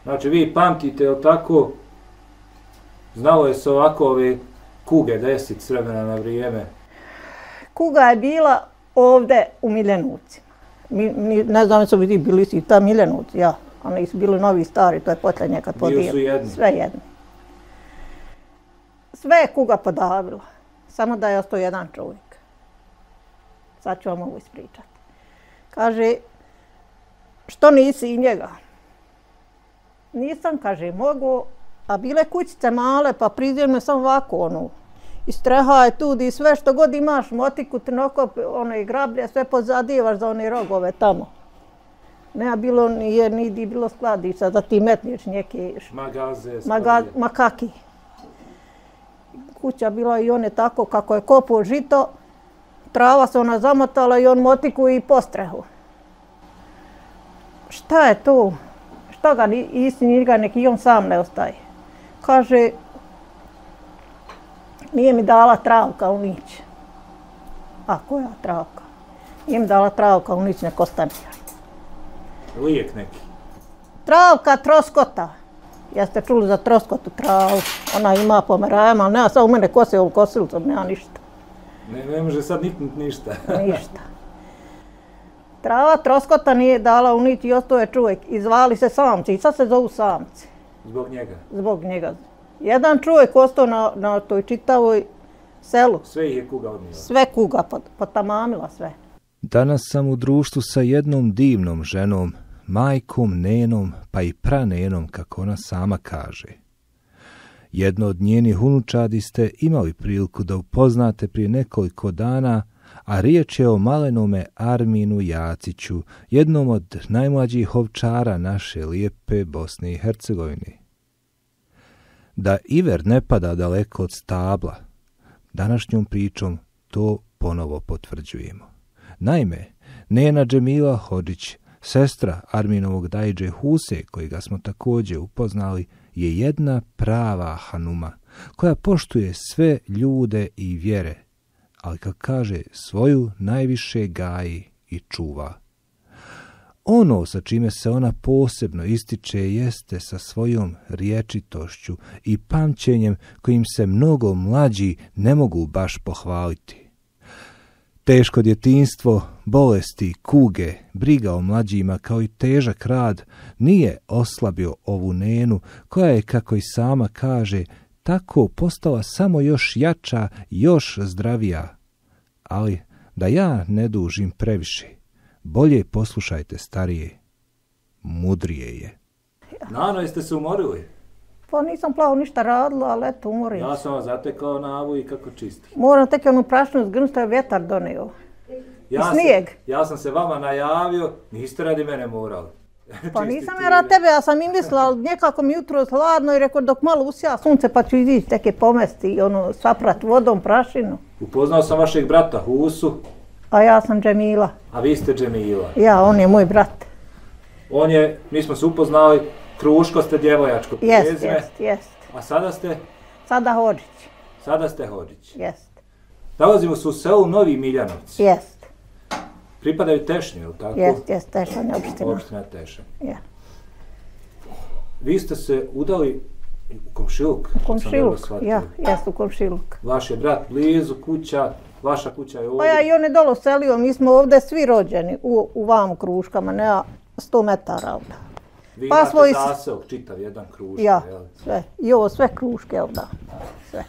Znači vi pamtite, jel tako, znalo je se ovako ove kuge desit s vremena na vrijeme? Kuga je bila ovdje u Miljenovcima. Ne znam, su bili i ta Miljenovci, ja. Oni su bili novi stari, to je poslije nekad podijeli. Bili su jedni? Sve jedni. Sve je kuga podavila, samo da je ostao jedan čovjek. Sad ću vam ovo ispričati. Kaže, što nisi i njega? Nisam, kaže, mogu, a bile kućice male, pa prizemne sam ovako, ono, i streha je tu, i sve što god imaš, motiku, trnokop, one grablje, sve pozadijevaš za one rogove tamo. Nema bilo ni bilo skladišta, da ti metneš neke... Magaze, ma kaki. Kuća bila i one tako kako je kopao žito, trava se ona zamotala i on motiku i postrehu. Šta je to? Šta ga njega neki on sam ne ostaje? Kaže, nije mi dala travka u nić. A koja travka? Nije mi dala travka u nić, nek ostane. Lijek neki? Travka troskota. Jeste čuli za troskotu travu? Ona ima pomerajama, ali nema sad u mene kose ovom kosilicom, nema ništa. Ne može sad niknut ništa. Ništa. Trava troskota nije dala u niti i ostao je čovjek. I zvali se samci i sad se zovu samci. Zbog njega? Zbog njega. Jedan čovjek ostao na toj čitavoj selu. Sve ih je kuga odnijela? Sve kuga, potamamila sve. Danas sam u društvu sa jednom divnom ženom, majkom, nenom, pa i pranenom, kako ona sama kaže. Jedno od njenih unučadi ste imali priliku da upoznate prije nekoliko dana, a riječ je o malenome Arminu Jaciću, jednom od najmlađih ovčara naše lijepe Bosne i Hercegovine. Da iver ne pada daleko od stabla, današnjom pričom to ponovo potvrđujemo. Naime, nena Džemila Hodžić, sestra Arminovog dajđe Huse, kojega smo također upoznali, je jedna prava hanuma, koja poštuje sve ljude i vjere, ali kako kaže, svoju najviše gaji i čuva. Ono sa čime se ona posebno ističe jeste sa svojom riječitošću i pamćenjem kojim se mnogo mlađi ne mogu baš pohvaliti. Teško djetinjstvo, bolesti, kuge, briga o mlađima kao i težak rad nije oslabio ovu nenu koja je, kako i sama kaže, tako postala samo još jača, još zdravija. Ali da ja ne dužim previše, bolje poslušajte starije, mudrije je. Nano, jeste se umorili? Pa nisam plavo ništa radila, ali eto, umorim. Ja sam vas zatekao na avu i kako čisti. Moram tek onu prašnu zgrnuti što je vjetar donio. I snijeg. Ja sam se vama najavio, niste radi mene morali. Pa nisam ja rad tebe, ja sam i mislila, ali nekako mi jutro hladno i rekao dok malo usija sunce pa ću izići teke pomesti i saprat vodom prašinu. Upoznao sam vašeg brata Husu. A ja sam Džemila. A vi ste Džemila. Ja, on je moj brat. On je, mi smo se upoznali, Kruško ste djevojačko prezime. Jest. A sada ste? Sada Hodžić. Sada ste Hodžić. Jest. Nalazimo se u selu Novi Miljanovci. Jest. Pripadaju Tešnju, je li tako? Jest, Tešanj, opština. Opština Tešanj. Ja. Vi ste se udali u komšiluk? U komšiluk, ja, jest u komšiluk. Vaš je brat blizu, kuća, vaša kuća je ovdje? Pa ja i on je dolo selio, mi smo ovdje svi rođeni u vam Kruškama, ne 100 metara ovdje. Vi imate zaseok, čitav jedan Kruške, ja, jel? sve. I ovo sve Kruške ovdje, sve.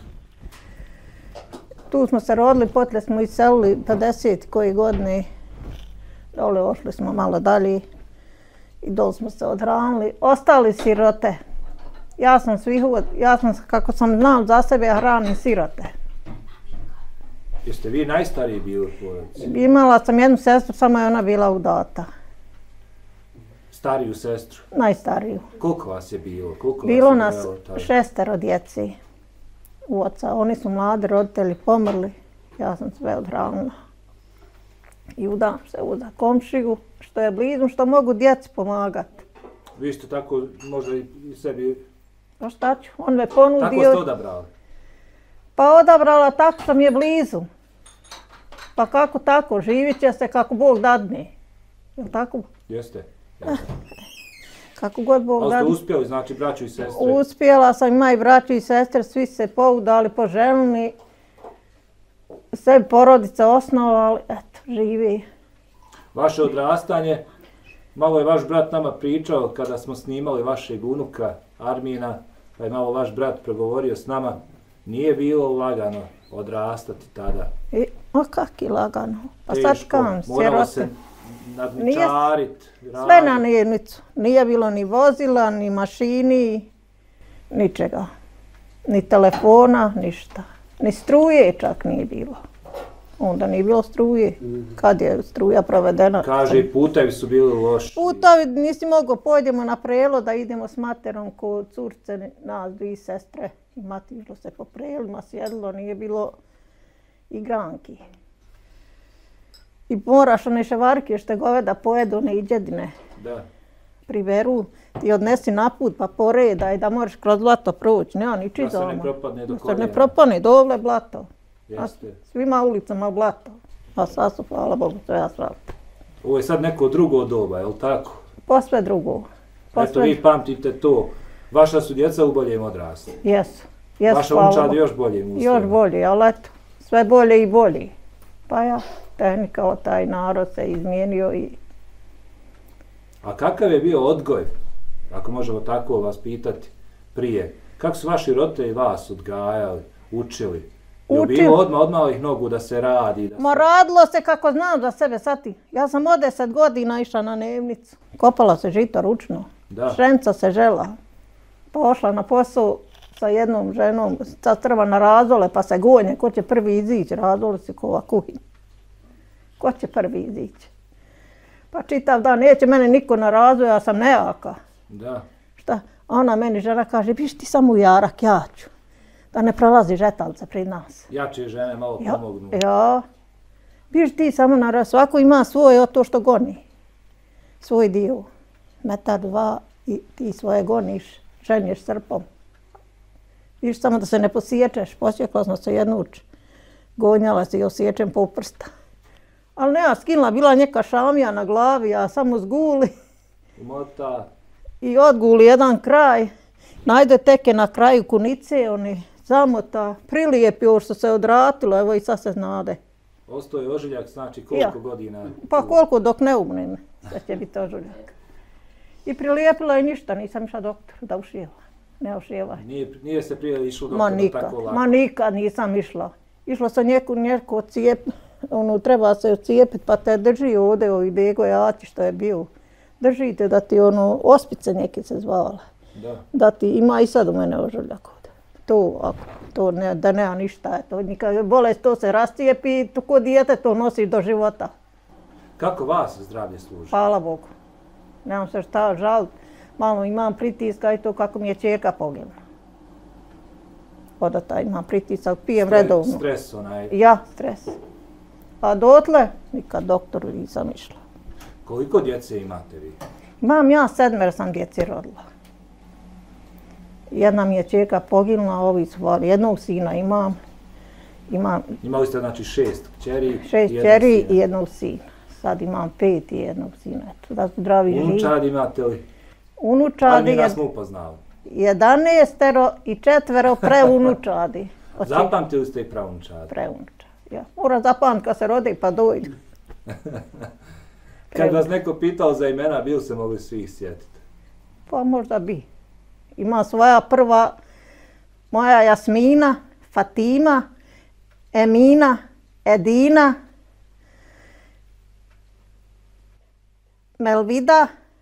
Tu smo se rodili, potlije smo iselili 50 koji godine. Dole ošli smo malo dalje i dole smo se odhranili. Ostali sirote. Ja sam kako sam znao za sebe, ja hranim sirote. Jeste vi najstariji bili u porodici? Imala sam jednu sestru, samo je ona bila udata. Stariju sestru? Najstariju. Koliko vas je bilo? Bilo nas 6 djeci u oca. Oni su mladi roditelji pomrli. Ja sam sve odhranila. I udam se za komšiju, što je blizu, što mogu djeci pomagati. Vi ste tako možda i sebi... Pa šta ću, on me ponudio... Tako ste odabrali? Pa odabrala tako što mi je blizu. Pa kako tako, živit će se kako Bog dadne. Jel' tako? Jeste. Kako god Bog Ali ste da. uspjeli, znači, braću i sestre? Uspjela sam, ima i braću i sestre, svi se poudali, poželili. Sve porodice osnovali, eto, živi. Vaše odrastanje, malo je vaš brat nama pričao kada smo snimali vašeg unuka Armina, pa je malo vaš brat progovorio s nama. Nije bilo lagano odrastati tada. A kak je lagano? Pa sad kam, moralo se sirote. nadničarit, Sve na nirnicu. Nije bilo ni vozila, ni mašini, ničega. Ni telefona, ništa. Ni struje čak nije bilo. Onda nije bilo struje. Kad je struja provedena? Kaže, putevi su bili loši. Putevi nisi mogao, pojdemo na prelo da idemo s materom kod curce, nas dvije sestre. I mati išlo se po prelima, sjedilo, nije bilo igranki. I moraš one ševarke što goveda pojedu, one iđedine. Da. Priveru, ti odnesi na put pa poredaj da možeš kroz blato proći. Nema niči Da se doma. ne propadne do Da se koljena. ne propadne, dole blato. Jeste. Svima ulicama blato. A sad su, hvala Bogu, sve asfalt. Ovo je sad neko drugo doba, je li tako? Posve drugo. Eto, vi pamtite to. Vaša su djeca u boljem odrasli. Jesu. Jesu, Vaša hvala unčad Bogu. još boljem uslovima. Još bolje, ali eto, sve bolje i bolje. Pa ja, tehnika, taj narod se izmijenio i A kakav je bio odgoj, ako možemo tako vas pitati, prije? Kako su vaši roditelji vas odgajali, učili? Je li bilo od malih nogu da se radi? Ma radilo se kako znam za sebe, sati. Ja sam od 10 godina išla na Nevnicu. Kopala se žito ručno. Da. Šrenca se žela. Pošla na posao sa jednom ženom, sad treba na razole pa se gonje. Ko će prvi izići? Razole se kova kuhinja. Ko će prvi izići? Pa čitav dan, neće mene niko na razvoju, ja sam nejaka. Da. Šta? Ona meni žena kaže, biš ti samo u jarak, ja ću. Da ne prolazi žetalce pred nas. Jače žene malo pomognu. Ja. Biš ti samo na razvoju, svako ima svoje to što goni. Svoj dio. Metar, dva i ti svoje goniš, ženiš srpom. Biš samo da se ne posiječeš, posjekla smo se jednuč. Gonjala se i osjećem po prsta. Ali ne, ja skinula, bila neka šamija na glavi, ja samo zguli. Umota. I odguli jedan kraj. Najde teke na kraju kunice, oni zamota, prilijepi ovo što se odratilo, evo i sad se znade. Ostao je ožiljak, znači koliko godina? Pa koliko dok ne umrem, da će biti ožiljak. I prilijepila i ništa, nisam išla doktoru da ušijeva. Ne ušijeva. Nije se prije išlo doktoru tako lako? Ma nikad nisam išla. Išla sam neko cijep, treba se ocijepiti pa te drži ovdje ovi begojati što je bio. Držite da ti ospice neke se zvala. Da ti ima i sad u mene ožiljak ovdje. To ne, da nema ništa. Bolest to se rastijepi i ko dijete to nosiš do života. Kako vas zdravlje služi? Hvala Bogu. Nemam se šta žaliti. Malo imam pritiska i to kako mi je čerka poginula. Odata imam pritisak, pijem redovno. Stres onaj? Ja, stres. A dotle nikad doktoru nisam išla. Koliko djece imate vi? Imam ja 7 sam djeci rodila. Jedna mi je čerka poginula, ovi su jednog sina imam. Imali ste znači 6 kćeri 6 kćeri i jednog sina. Sad imam 5 i jednog sina. Eto, da su zdravi živi. Unučad imate li? Unučadi Ali mi smo upoznali. 11 i 4 preunučadi. Zapamtili ste i praunučadi? Preunučadi, ja. Mora zapamtiti kad se rodi pa dojdu. Kad vas neko pitao za imena, bil se mogli svih sjetiti? Pa možda bi. Ima svoja prva, moja Jasmina, Fatima, Emina, Edina, Melvida,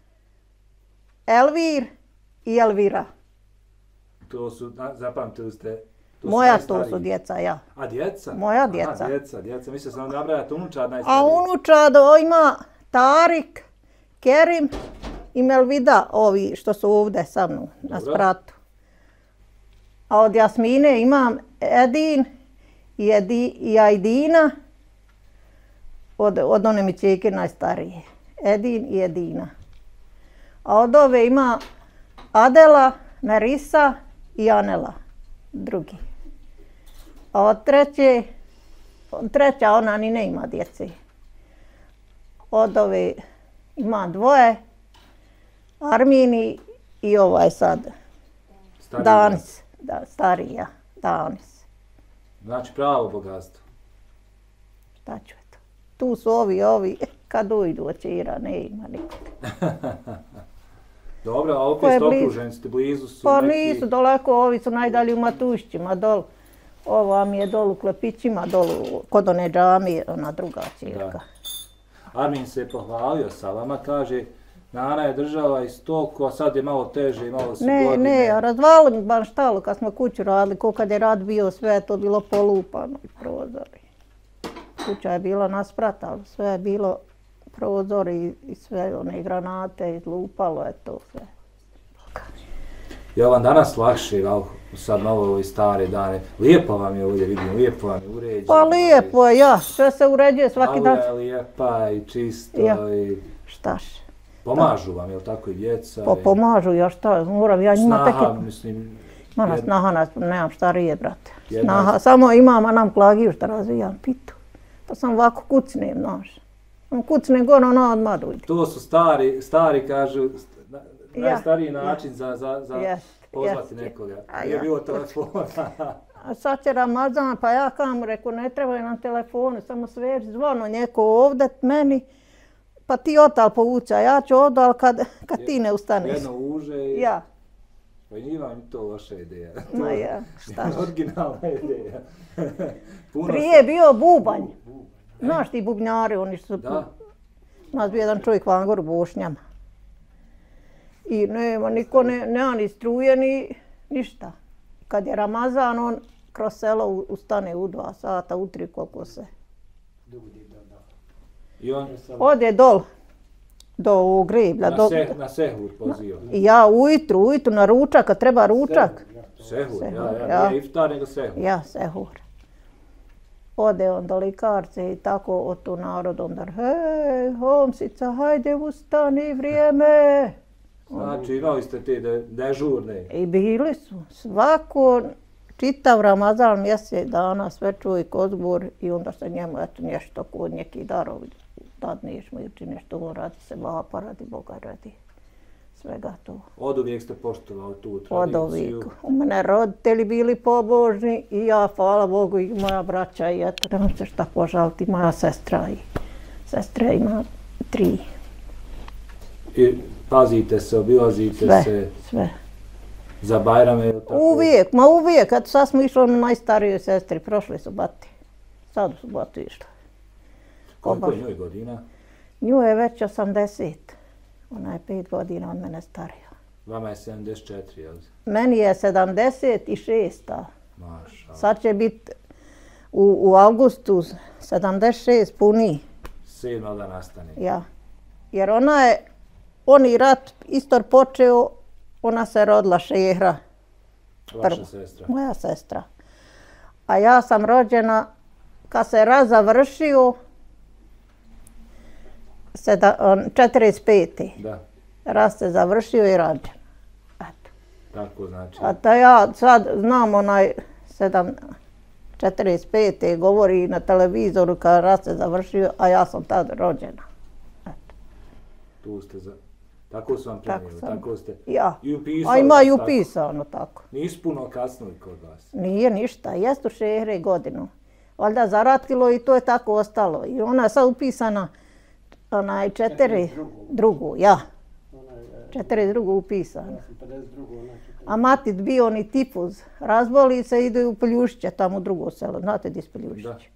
Elvir i Elvira. To su, zapamtili ste? Moja to su djeca, ja. A djeca? Moja djeca. Aha, djeca. Mislio sam da nabrajate unučad najstariji. A unučad ima Tarik, Kerim i Melvida, ovi što su ovdje sa mnom na spratu. A od Jasmine imam Edin i Ajdina, od one mi čeke najstarije. Edin i Edina. A od ove ima Adela, Nerisa i Anela, drugi. A od treća ona ni ne ima djece. Od ove ima 2, Armini i ovaj sad. Stariji Danis. Da, starija. Danis. Znači pravo bogatstvo. Šta ću eto. Tu su ovi. Kad ujdu od Čira, ne ima nikoga. Dobro, a opet ste okruženi, ste blizu su Pa neki... nisu daleko, ovi su najdalji u Matušćima, dol. Ova mi je dol u Klepićima, dol kod one džamije, ona druga ćerka. Armin se je pohvalio sa vama, kaže, Nana je držala i stoku, a sad je malo teže i malo su godine. Ne, razvalili mi baš štalu kad smo kuću radili, ko kad je rad bio, sve je to bilo polupano i prozori. Kuća je bila nasprata, ali sve je bilo prozori i sve one granate, izlupalo je to sve. Je vam danas lakše, sad malo ove stare dane? Lijepo vam je ovdje, vidim, lijepo vam je uređeno. Pa lijepo je, ja, sve se uređuje svaki dan. Aula je lijepa i čisto i... Štaš. Pomažu vam, je li tako i djeca? Pa pomažu, ja šta, moram ja njima tek... Snaha, mislim... Mana snaha, nemam starije, brate. Snaha, samo imam, a nam klagiju šta razvijam pitu. Pa sam ovako kucnem, znaš. Kucnem gore, ona odmah dojde. To su stari kažu, najstariji način za pozvati nekoga. Nije bilo telefona. A sad će Ramazan, pa ja kam reku, ne trebaju nam telefonu, samo sveži zvono njeko ovdje meni, pa ti otal povući, a ja ću ovdje, ali kad ti ne ustaneš. Jedno uže i... Ja. Pa nije vam to loša ideja. Ma ja, šta? Originalna ideja. Prije je bio bubanj. Znaš ti bubnjari, oni su... Da. Nas bio jedan čovjek Vangor u Bošnjama. I nema, niko nema ni struje, ni ništa. Kad je Ramazan, on kroz selo ustane u 2 sata, u 3 koliko se. I on... Ode dol, do Greblja. Na Sehur poziva. Ja ujutru na ručak, kad treba ručak. Sehur, ja. Nije iftar, nego Sehur. Ja, Sehur. Ode on do likarce i tako od tu narodom da hej, Homsica, hajde ustani, vrijeme. Znači imali ste te dežurne. I bili su svako čitav Ramazan mjesec dana sve čovjek odgovor i onda se njemu eto nešto kod neki darovi dadneš mu ili nešto on radi se vapa radi Boga radi svega to. Od uvijek ste poštovali tu tradiciju? Od uvijek. U mene roditelji bili pobožni i ja, hvala Bogu, i moja braća i eto, nemam se šta požaliti, moja sestra i sestra ima 3. I pazite se, obilazite se? Sve. Za Bajrame ili tako? Uvijek, eto sad smo išli na najstarijoj sestri, prošli su bati. Sad su bati išli. Koliko je njoj godina? Njoj je već 80. Ona je 5 godina od mene starija. Vama je 74, jel? Meni je 76. Maša. Sad će biti u avgustu 76 puni. 7 da nastane. Ja. Jer oni rat isto počeo, ona se rodila Šehra. Vaša sestra? Moja sestra. A ja sam rođena, kad se rat završio, 45. Da. Rat se završio i rađen. Eto. Tako znači. A da ja sad znam 45. govori na televizoru kad rat se završio, a ja sam tad rođena. Eto. Tu ste Tako su vam prenijeli, tako ste ja. I upisali. A ima i upisano tako. Nisu puno kasnili kod vas? Nije ništa, jest u Šehre godinu. Valjda zaratilo i to je tako ostalo. I ona je sad upisana 42. Ja. 42. upisana. A mati bio ni tifuz. Razboli se i ide u Poljušiće, tamo u drugo selo. Znate gdje je Poljušiće?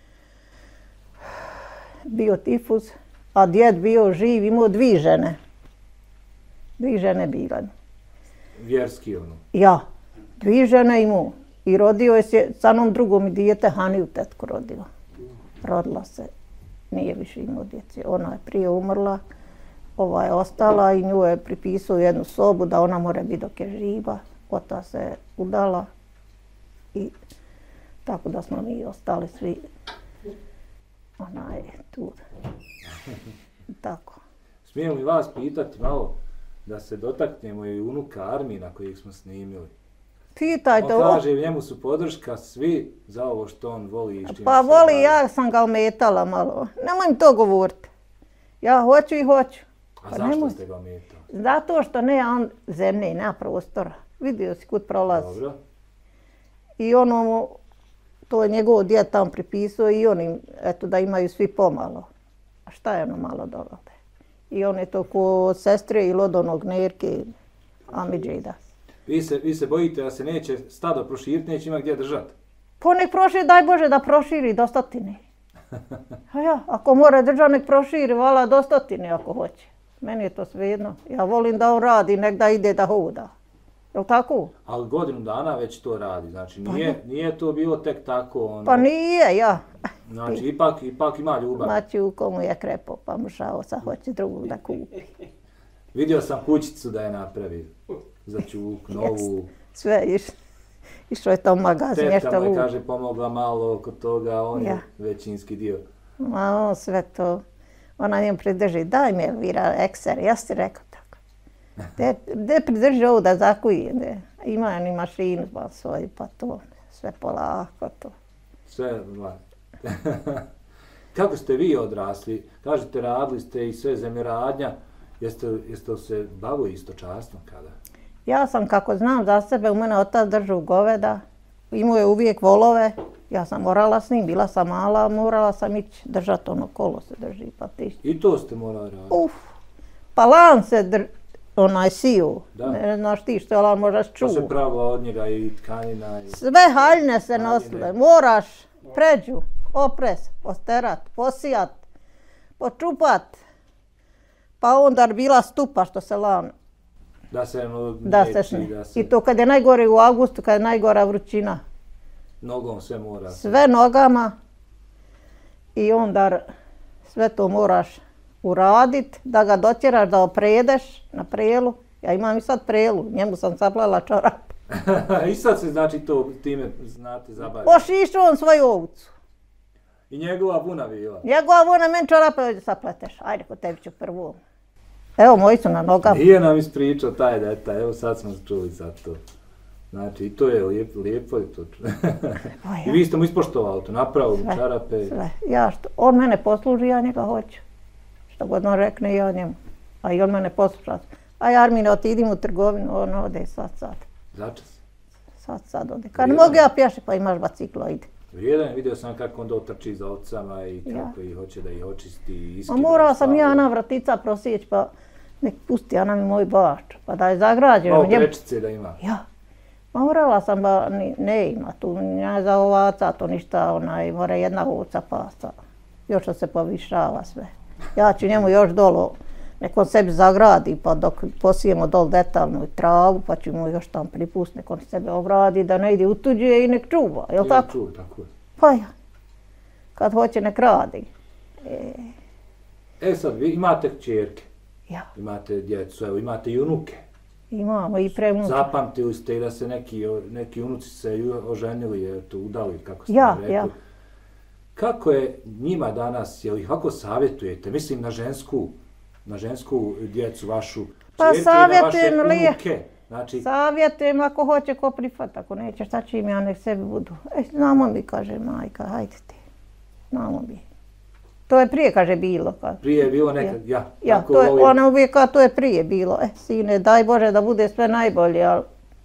Bio tifuz, a djed bio živ, imao 2 žene. 2 žene bile. Vjerski ono? Ja, 2 žene imao. I rodio je se sa onom drugom i dijete, Haniju tetku rodila. Rodila se, nije više imao djece. Ona je prije umrla, ova je ostala i nju je pripisao jednu sobu da ona mora biti dok je živa. Ota se udala i tako da smo mi ostali svi. Ona je tu. Tako. Smijem li vas pitati malo da se dotaknemo i unuka Armina kojeg smo snimili? Pitajte. On kaže, njemu su podrška svi za ovo što on voli i s čim pa voli, ja sam ga ometala malo. Nemoj mi to govoriti. Ja hoću i hoću. A zašto ste ga ometali? Zato što nema zemlje, nema prostora. Vidio si kud prolazi. Dobro. I ono, to je njegov djed tamo pripisao i oni, eto, da imaju svi pomalo. A šta je ono malo dolade? I on je to ko sestre ili od onog nerke Amidžida. Vi se bojite da se neće stado proširiti, neće ima gdje držati? Pa nek proširi, daj Bože da proširi do stotine. A ja, ako mora držati, nek proširi, vala do stotine ako hoće. Meni je to svejedno. Ja volim da on radi, nek da ide da hoda. Jel' tako? Ali godinu dana već to radi, znači nije to bilo tek tako. Ono, Pa nije, ja. Znači ipak ima ljubav. Maću komu je krepo, pa mu šao, sad hoće drugog da kupi. Vidio sam kućicu da je napravio za Čuk, novu. Sve išao je to u magazin, nešto Tetka mu je, ludo. kaže, pomogla malo oko toga, on je većinski dio. A on sve to, ona njemu pridrži, daj mi Elvira ekser, ja si rekao tako. Gdje pridrži ovo da zakuje, ima ni mašinu pa svoju, pa to, sve polako to. Sve, Kako ste vi odrasli? Kažete, radili ste i sve zemljoradnja, jeste se bavili stočarstvom kada? Ja sam, kako znam za sebe, u mene otac držao goveda, imao je uvijek volove, ja sam morala s njim, bila sam mala, morala sam ići držati ono kolo se drži, pa ti. I to ste morali raditi? Pa lan se siju, Da. ne znaš ti što je lan možeš čuo. To se pravila od njega i tkanina? Sve haljne se nosile, moraš pređu, opres, posterat, posijat, počupat, pa onda bila stupa što se lan. Da se I to kad je najgore u avgustu, kad je najgora vrućina. Nogom sve mora. Sve nogama i onda sve to moraš uradit, da ga dotjeraš, da opredeš na prelu. Ja imam i sad prelu, njemu sam saplela čorap. I sad se znači to time znate zabaviti. Pošiš on svoju ovcu. I njegova vuna bila. Njegova vuna, meni čorape ovdje sapleteš. Ajde, kod tebi ću prvu. Evo, moji su na nogama. Nije nam ispričao taj detalj, evo sad smo čuli za to. Znači, i to je lijepo je to. I vi ste mu ispoštovali to, napravili mu čarape. Sve, on mene posluži, ja njega hoću. Što god on rekne, ja njemu. A i on mene posluša. Aj Armine, otidim u trgovinu, on ode sad. Začas? Sad ode. Kad ne mogu ja pješi, pa imaš baciklo, ide. Vrijedan, vidio sam kako onda otrči za ovcama i kako ih hoće da ih očisti i iskida. Morala sam ja na vratica prosijeć, pa nek pusti, ona mi moj bač, pa da je zagrađeno. Malo prečice da ima. Ja. Morala sam, ba ne ima tu, ne za ovaca, to ništa, mora jedna ovca pasta. Još da se povišava sve. Ja ću njemu još dolo, nek on sebi zagradi, pa dok posijemo dol detaljnu travu, pa ću mu još tam pripustiti, nek on sebe obradi, da ne ide u tuđe i nek čuva, jel' tako? Čuva, tako je. Pa ja, kad hoće nek radi. Sad, vi imate kćerke, Ja. imate djecu, evo imate i unuke. Imamo i prenuče. Zapamtili ste i da se neki unuci se oženili, udali, kako ste rekli. Ja. Kako je njima danas, jel ih kako savjetujete? Mislim na žensku djecu vašu, Pa čerke, na vaše savjetujem unuke. Znači, savjetujem ako hoće, ko prihvata, ako neće, šta će im ja, nek sebi budu. Znamo mi, kaže majka, hajde ti, znamo mi. To je prije, kaže, bilo. Prije je bilo nekad, Ja, to je, ona uvijek kao, to je prije bilo. Sine, daj Bože da bude sve najbolje, ali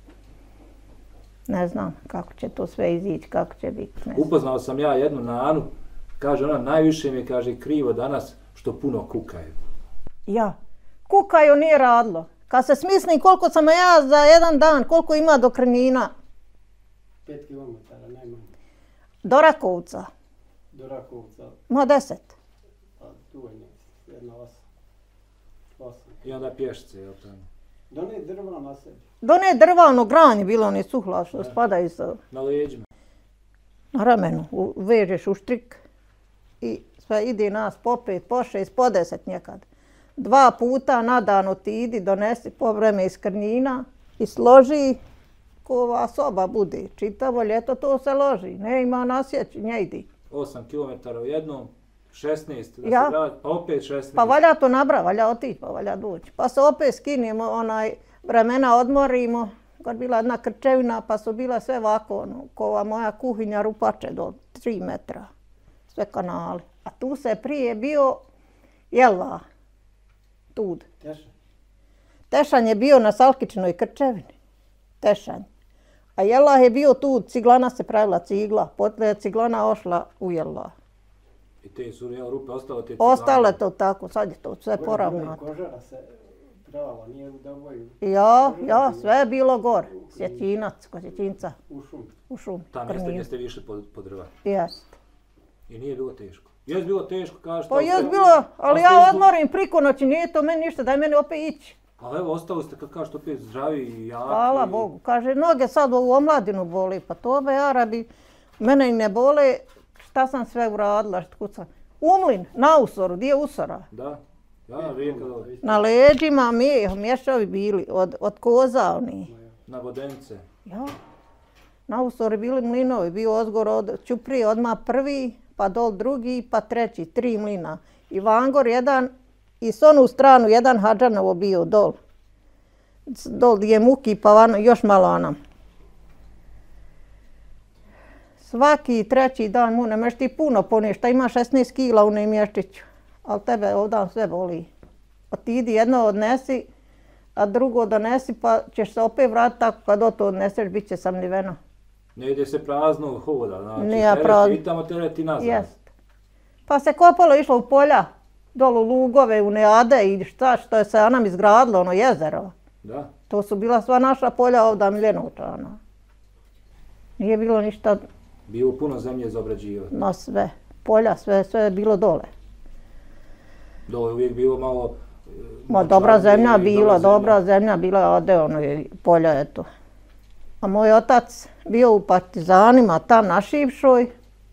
ne znam kako će to sve izići, kako će biti. Upoznao sam ja jednu Nanu, kaže ona, najviše mi je, kaže, krivo danas što puno kukaju. Ja, kukaju nije radilo. Kad se smislim koliko sam ja za jedan dan, koliko ima do Krnjina. 5 km najmanje. Do Rakovca. Do Rakovca. Ma 10. A tu je jedna 8. I onda pješce, jel tamo? Done drva na sebi. Done drvano granje bilo, oni suhla što spadaju sa... Na leđima. Na ramenu, vežeš u štrik i sve ide nas po 5, po 6, po 10 nekad. 2 puta na dan otidi, donesi po vreme iz Krnjina i složi ko ova soba bude. Čitavo ljeto to se loži, ne ima nasjeći, ne idi. 8 km u jednom, 16, da se vrati, pa opet 16. Pa valja to nabra, valja otići, pa valja doći. Pa se opet skinimo, vremena odmorimo. Kad bila jedna krčevina, pa su bila sve ovako, ko ova moja kuhinja rupače do 3 metra. Sve kanali. A tu se prije bio jelva. Tud. Teša. Tešanj je bio na Salkičinoj krčevini. Tešanj. A Jelah je bio tu, ciglana se pravila cigla. Potle je ciglana ošla u Jelah. I te su rupe ostale te Ostale to tako, sad je to sve poravnato. Kožara se pravala, nije u Doboju. Ja, sve je bilo gore. Sjećinac, kod Sjećinca. U šum. U Ta mjesta gdje ste išli po drva. Jest. I nije bilo teško. Jest bilo teško, kažete. Pa jest bilo, ali ja odmorim priko noći, nije to meni ništa, daj meni opet ići. Ali evo, ostali ste, kad kažete, opet zdravi i jaki. Hvala Bogu. Kaže, noge sad u omladinu boli, pa to be Arabi, mene i ne bole, šta sam sve uradila, Umlin, na usoru, gdje je usora? Da, rijeka dole. Na leđima mješavi bili, od koza oni. Na Vodenice. Ja. Na usori bili mlinovi, bio ozgor od Ćuprije, odmah prvi, pa dol drugi, pa treći, 3 mlina. I Vangor jedan, i s onu stranu jedan Hadžanovo bio dol. Dol gdje je Muki, pa vano, još malo onam. Svaki treći dan mu ne meš ti puno ponijeti, ima 16 kila u nemješčiću, ali tebe ovdje sve boli. Ti idi jedno odnesi, a drugo donesi, pa ćeš se opet vratiti tako kad to odneseš, bit će samniveno. Ne ide se prazno hoda, znači prazno. I tamo tereti nazad. Jest. Pa se kopalo, išlo u polja, dolu lugove, u Neade i šta što je se nam izgradilo, ono jezero. Da. To su bila sva naša polja ovdje Miljenovčana. Nije bilo ništa. Bilo puno zemlje za obrađivati. Na sve. Polja, sve je bilo dole. Dole je uvijek bilo malo... dobra zemlja bila, ode ono polja, eto. A moj otac bio u partizanima tam na Šivšoj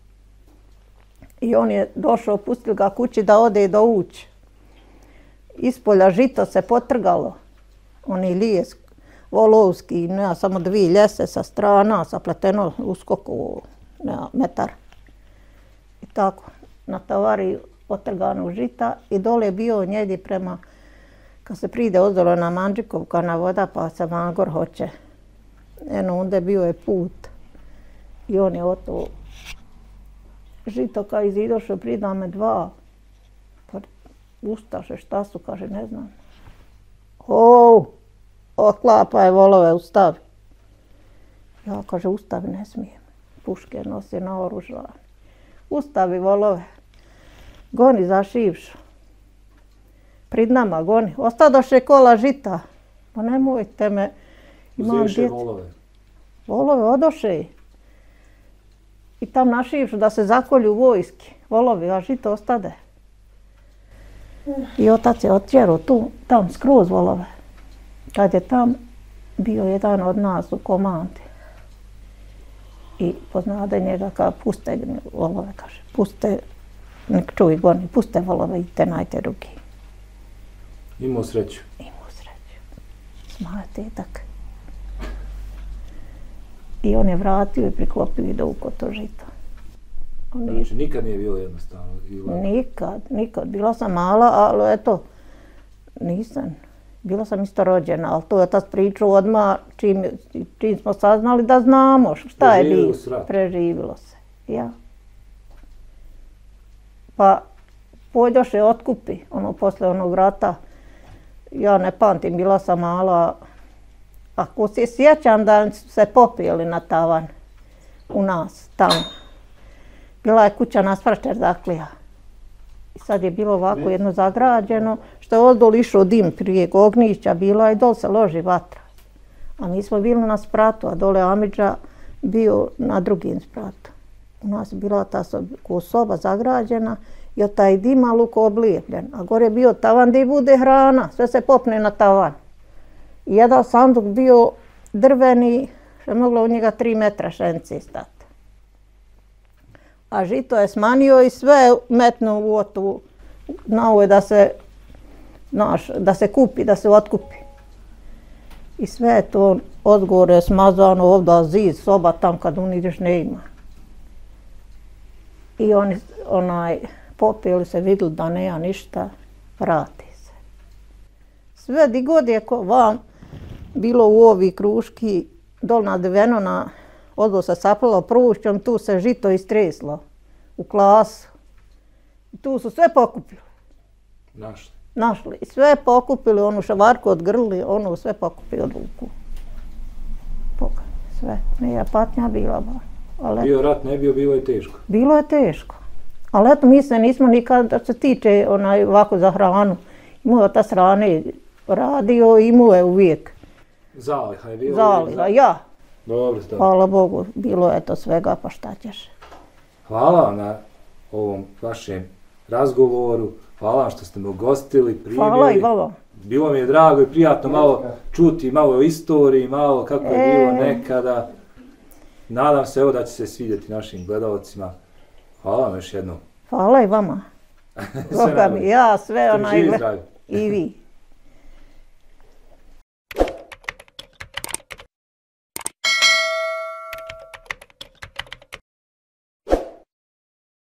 i on je došao, pustili ga kući da ode do Uć. Ispolja žito se potrgalo. Oni lijes volovski, nema samo 2 ljese sa strana, sapleteno uskokovo, nema metar. I tako, na tavari potrgano žita i dole je bio njedi prema, kad se pride ozdolo na Mandžikovka na voda pa se Vangor hoće. Eno, onda bio je put i on je oto žito kad izidošao pridame 2. Pa ustaše, šta su, kaže, ne znam. Oklapaj volove, ustavi. Ja, kaže, ustavi, ne smijem. Puške nosi naoružane. Ustavi volove. Goni za Šivšu. Prid nama goni. Ostadoše kola žita. Pa nemojte me. Uzeše volove. Volove odoše. I tam na Šivšu da se zakolju vojski. Volovi, a žito ostade. I otac je otjerao tam skroz volove. Kad je tam bio jedan od nas u komandi. I poznade njega kao puste volove, kaže. Puste, nek čuj goni, puste volove, idite najte drugi. Imao sreću. Imao sreću. Smaje tetak. I on je vratio i priklopio i do uko to žito. Znači, nikad nije bilo jednostavno? Nikad. Bila sam mala, ali eto, nisam. Bila sam isto rođena, ali to je otac pričao odmah čim smo saznali da znamo šta je bilo. Preživilo se. Ja. Pa pojdoše otkupi, posle onog rata. Ja ne pamtim, bila sam mala. Ako se sjećam da se popijeli na tavan u nas, tamo. Bila je kuća na Spraščerdaklija. I sad je bilo ovako jedno zagrađeno, što je ozdol išao dim prije ognjišća bila i dol se loži vatra. A mi smo bili na spratu, a dole Amidža bio na drugim spratu. U nas je bila ta soba zagrađena i od taj dima luk oblijepljen. A gore je bio tavan gdje bude hrana, sve se popne na tavan. I jedan sanduk bio drveni, što je moglo u njega 3 metra šenci stati. A žito je smanjio i sve metnuo u otu, znao je da se kupi, da se otkupi. I sve je to odgore smazano ovdje zid, soba tam kad uniđeš ne ima. I oni popili se, vidjeli da nema ništa, vrati se. Sve di god je vam bilo u ovi kruški, dol na Dvenona, odlo se saplalo prušćom, tu se žito istreslo u klasu. Tu su sve pokupili. Našli? Našli. Sve pokupili, onu šavarku odgrli, onu sve pokupili od vuku. Sve. Nije patnja bila baš. Ali Bio rat, ne bio, bilo je teško. bilo je teško. Ali eto, mi se nismo nikad, da se tiče ovako za hranu, imao je otac hrane radio, imao je uvijek Zaliha je bilo. zaliha, ja. Dobro, to. Hvala Bogu, bilo je to svega, pa šta ćeš. Hvala vam na ovom vašem razgovoru. Hvala vam što ste me ugostili, primili. Hvala i vama. Bilo mi je drago i prijatno malo čuti malo o istoriji, malo kako je bilo nekada. Nadam se evo da će se svidjeti našim gledalcima. Hvala vam još jednom. Hvala i vama. Boga mi, ja sve Ste mi živi, zdravi. i vi.